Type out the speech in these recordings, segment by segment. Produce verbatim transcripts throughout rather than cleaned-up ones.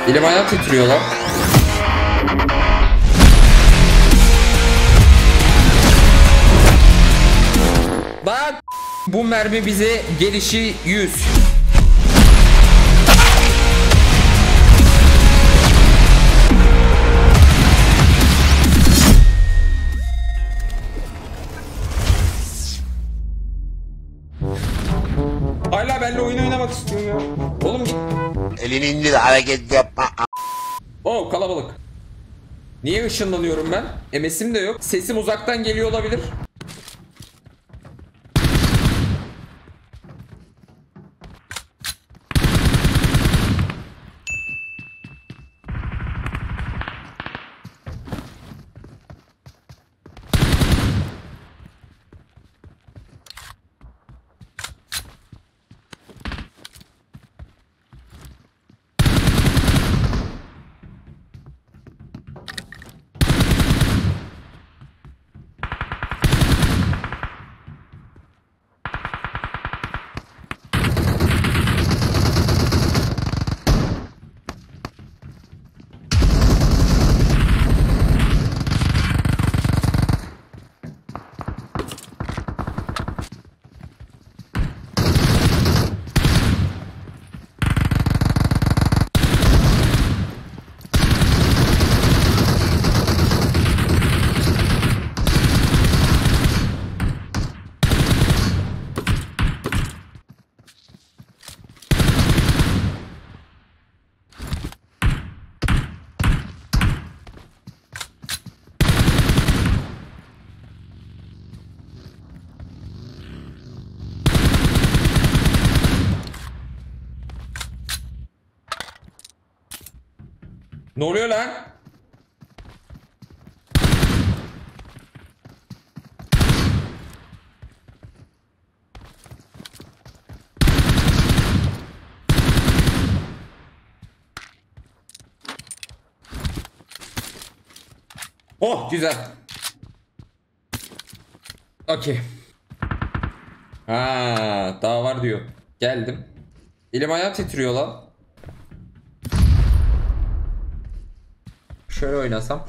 Elim ayağım titriyor lan. Bak. Bu mermi bize gelişi yüz. Hala benimle oyun oynamak istiyorum ya. Oğlum git. Elini indir, hareket yapma. Oo, kalabalık. Niye ışınlanıyorum ben? M S'im de yok. Sesim uzaktan geliyor olabilir. Ne oluyor lan? Oh, güzel. Okey. Ha, daha var diyor. Geldim. Elim ayağım titriyor lan. Şöyle oynasam.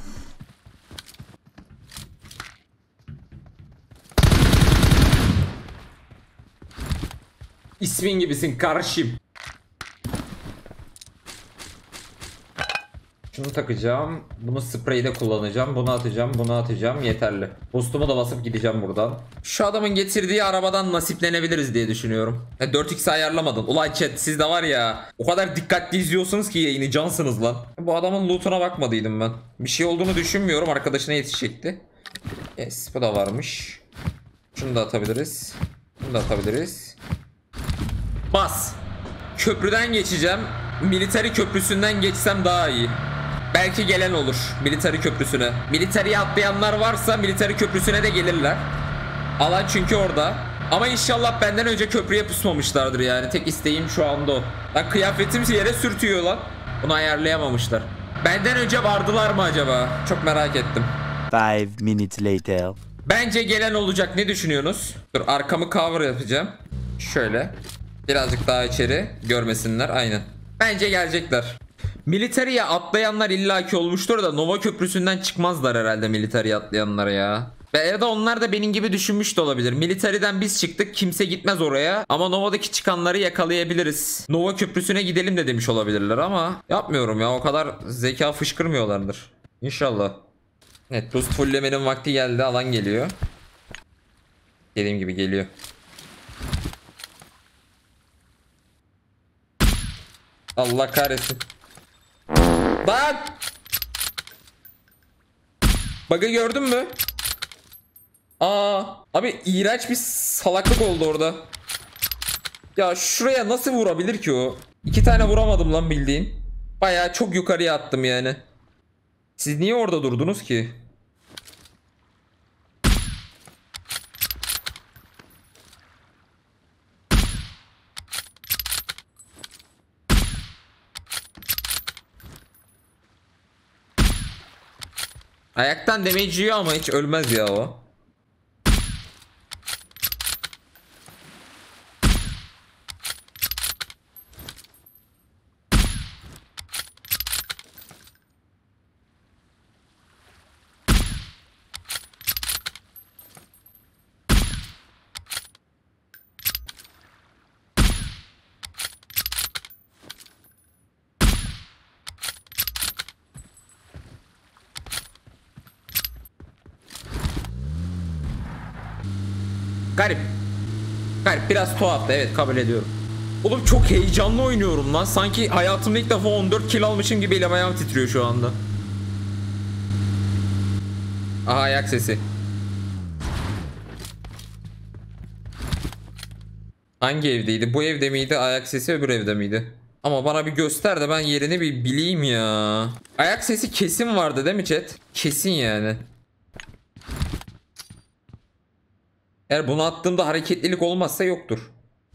İsmin gibisin kardeşim. Şunu takacağım. Bunu spreyde kullanacağım. Bunu atacağım. Bunu atacağım. Yeterli. Boost'umu da basıp gideceğim buradan. Şu adamın getirdiği arabadan nasiplenebiliriz diye düşünüyorum. E, dört x ayarlamadın. Ulan chat, siz de var ya. O kadar dikkatli izliyorsunuz ki yayını. Cansınız lan. Bu adamın loot'una bakmadıydım ben. Bir şey olduğunu düşünmüyorum. Arkadaşına yetişecekti. Yes, bu da varmış. Şunu da atabiliriz. Bunu da atabiliriz. Bas. Köprüden geçeceğim. Military köprüsünden geçsem daha iyi. Belki gelen olur military köprüsüne. Military'ye atlayanlar varsa military köprüsüne de gelirler. Alan çünkü orada. Ama inşallah benden önce köprüye pusmamışlardır yani. Tek isteğim şu anda o. Lan kıyafetim yere sürtüyor lan. Bunu ayarlayamamışlar. Benden önce vardılar mı acaba? Çok merak ettim. Five minutes later. Bence gelen olacak. Ne düşünüyorsunuz? Dur, arkamı cover yapacağım. Şöyle. Birazcık daha içeri görmesinler. Aynen. Bence gelecekler. Military'ye atlayanlar illaki olmuştur da Nova Köprüsü'nden çıkmazlar herhalde military'ye atlayanlar ya. Ya da onlar da benim gibi düşünmüş de olabilir. Military'den biz çıktık, kimse gitmez oraya. Ama Nova'daki çıkanları yakalayabiliriz. Nova Köprüsü'ne gidelim de demiş olabilirler ama yapmıyorum ya, o kadar zeka fışkırmıyorlardır. İnşallah. Evet, boost fulllemenin vakti geldi, alan geliyor. Dediğim gibi geliyor. Allah kahretsin. Bak. Bug'ı gördün mü? Aa, abi iğrenç bir salaklık oldu orada. Ya şuraya nasıl vurabilir ki o? İki tane vuramadım lan bildiğin. Bayağı çok yukarıya attım yani. Siz niye orada durdunuz ki? Ayaktan damage yiyor ama hiç ölmez ya o. Garip. Garip, biraz tuhaf da, evet, kabul ediyorum. Oğlum çok heyecanlı oynuyorum lan. Sanki hayatımda ilk defa on dört kill almışım gibi elim ayağım titriyor şu anda. Aha, ayak sesi. Hangi evdeydi? Bu evde miydi? Ayak sesi öbür evde miydi? Ama bana bir göster de ben yerini bir bileyim ya. Ayak sesi kesin vardı değil mi chat? Kesin yani. Eğer bunu attığımda hareketlilik olmazsa yoktur.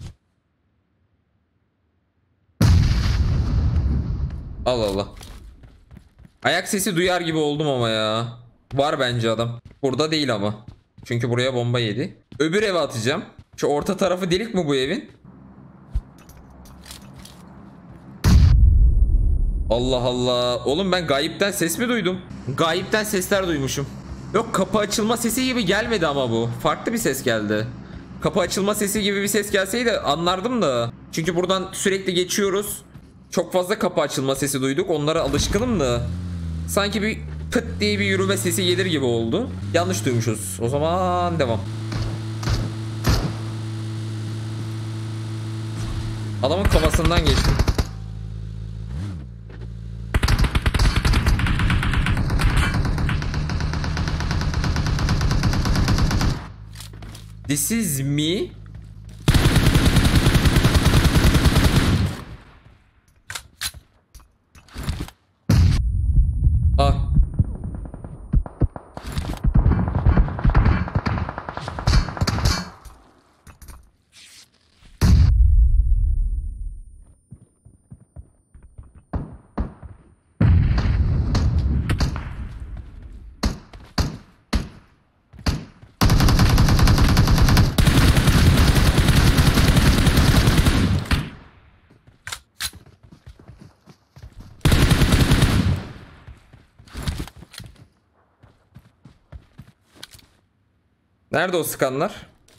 Allah Allah. Ayak sesi duyar gibi oldum ama ya. Var bence adam. Burada değil ama. Çünkü buraya bomba yedi. Öbür eve atacağım. Şu orta tarafı delik mi bu evin? Allah Allah. Oğlum ben gayipten ses mi duydum? Gayipten sesler duymuşum. Yok, kapı açılma sesi gibi gelmedi ama bu. Farklı bir ses geldi. Kapı açılma sesi gibi bir ses gelseydi anlardım da. Çünkü buradan sürekli geçiyoruz. Çok fazla kapı açılma sesi duyduk. Onlara alışkınım da. Sanki bir pıt diye bir yürüme sesi gelir gibi oldu. Yanlış duymuşuz. O zaman devam. Adamın kafasından geçtim. This is me. Ah. Nerede o sıkanlar?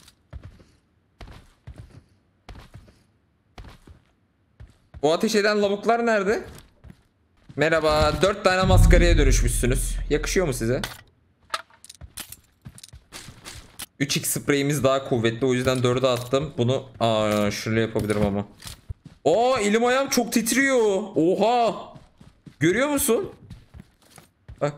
O ateş eden lavuklar nerede? Merhaba. Dört tane maskaraya dönüşmüşsünüz. Yakışıyor mu size? üç x spreyimiz daha kuvvetli. O yüzden dörde attım. Bunu aa, şöyle yapabilirim ama. Oo, elim ayağım çok titriyor. Oha. Görüyor musun? Bak.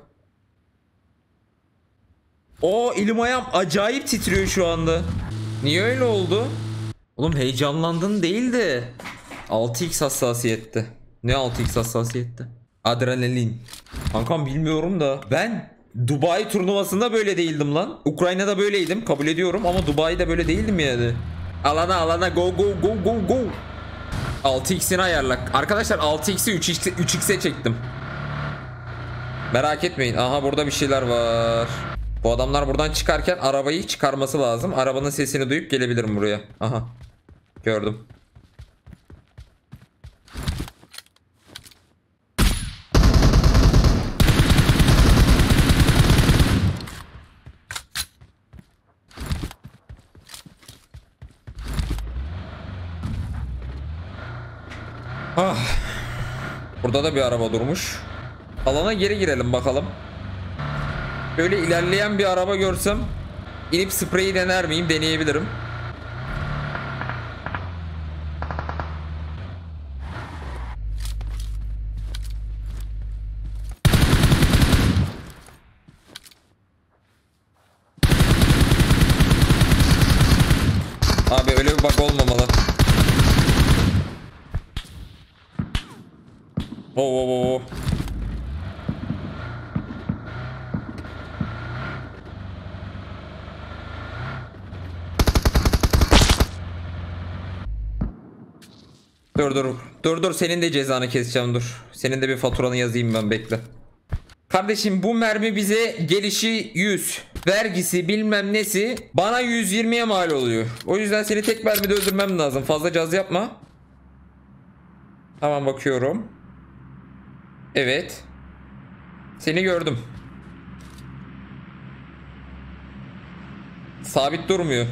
O elim ayağım acayip titriyor şu anda. Niye öyle oldu? Oğlum heyecanlandın değil de altı x hassasiyette. Ne altı x hassasiyette? Adrenalin. Kankam bilmiyorum da ben Dubai turnuvasında böyle değildim lan. Ukrayna'da böyleydim, kabul ediyorum, ama Dubai'de böyle değildim yani. Alana alana go go go go go. altı x'ini ayarla. Arkadaşlar altı x'i üç x'e çektim. Merak etmeyin. Aha, burada bir şeyler var. Bu adamlar buradan çıkarken arabayı çıkarması lazım. Arabanın sesini duyup gelebilirim buraya. Aha. Gördüm. Ah. Burada da bir araba durmuş. Alana geri girelim bakalım. Böyle ilerleyen bir araba görsem inip spreyi dener miyim? Deneyebilirim. Abi öyle bir bak olmamalı. Oo, oo, oo. Dur dur. Dur dur, senin de cezanı keseceğim, dur. Senin de bir faturanı yazayım ben, bekle. Kardeşim, bu mermi bize gelişi yüz. Vergisi bilmem nesi bana yüz yirmiye mal oluyor. O yüzden seni tek mermide öldürmem lazım. Fazla caz yapma. Tamam, bakıyorum. Evet. Seni gördüm. Sabit durmuyor.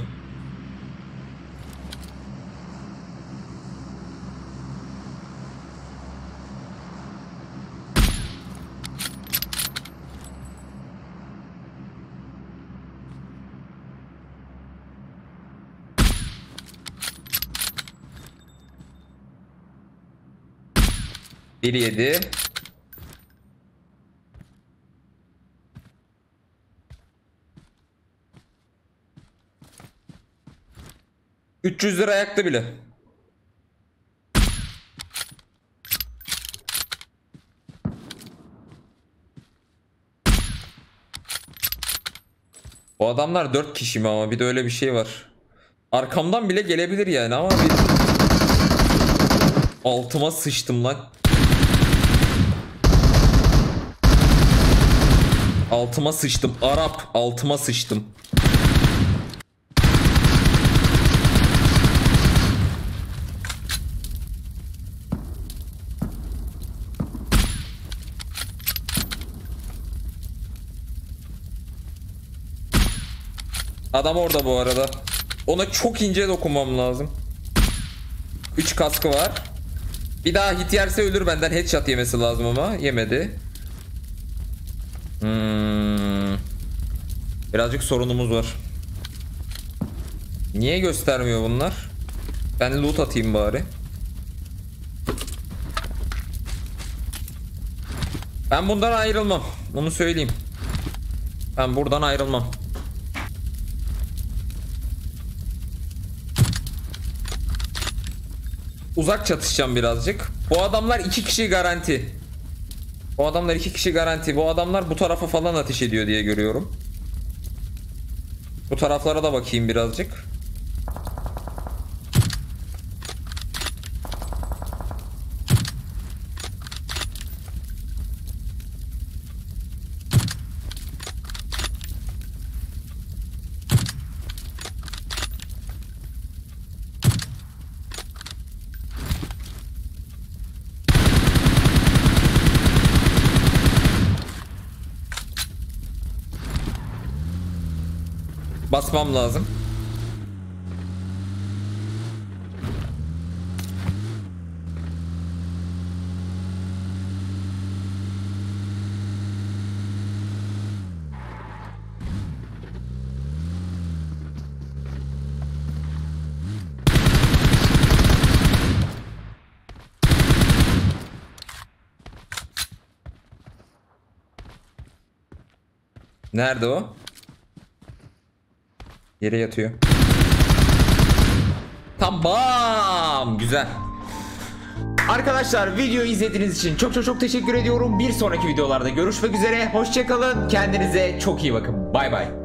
bir yedi. üç yüz lira yaktı bile. Bu adamlar dört kişi mi ama bir de öyle bir şey var. Arkamdan bile gelebilir yani ama bir... Altıma sıçtım lan. Altıma sıçtım. Arap altıma sıçtım. Adam orada bu arada. Ona çok ince dokunmam lazım. üç kaskı var. Bir daha hit yerse ölür benden. Headshot yemesi lazım ama yemedi. Hmm. Birazcık sorunumuz var. Niye göstermiyor bunlar? Ben loot atayım bari. Ben bundan ayrılmam. Onu söyleyeyim. Ben buradan ayrılmam. Uzak çatışacağım birazcık. Bu adamlar iki kişi garanti. Bu adamlar iki kişi garanti. Bu adamlar bu tarafa falan ateş ediyor diye görüyorum. Bu taraflara da bakayım birazcık. Basmam lazım. Nerede o? Yere yatıyor. Tamam, güzel. Arkadaşlar videoyu izlediğiniz için çok çok çok teşekkür ediyorum. Bir sonraki videolarda görüşmek üzere. Hoşça kalın. Kendinize çok iyi bakın. Bay bay.